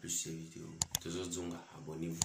plus ces vidéos. Abonnez-vous.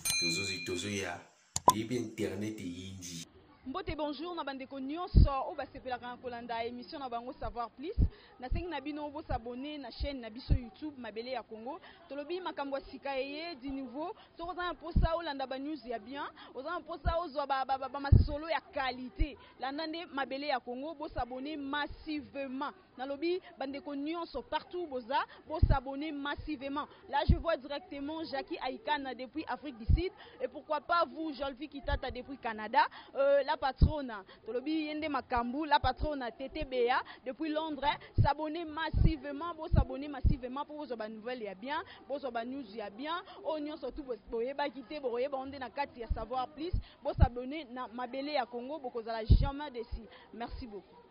Internet et Indie. Mbote bonjour na bandeko nyonso o basepelaka na kolanda émission na bango savoir plus na sengi na bino bo s'abonner na chaîne na biso YouTube Mabele ya Congo tolobi makambo sika eye di nouveau to kozana posa olanda ba news ya bien ozana posa ozwa ba masolo ya qualité landande Mabele ya Congo bo s'abonner massivement na lobi bandeko nyonso partout boza bo s'abonner massivement. Là je vois directement Jackie Aikana depuis Afrique du Sud et pourquoi pas vous Jolvi Kitata depuis Canada, la patronne Tolobi Yende Makambu, la patronne TTBA depuis Londres, s'abonner massivement, pour s'abonner massivement pour vos nouvelles ya bien, pour vos news ya bien, on surtout boyeba quitter boyeba onde na kati ya savoir plus, pour s'abonner na Mabele ya Congo, pour que jamais déci. Merci beaucoup.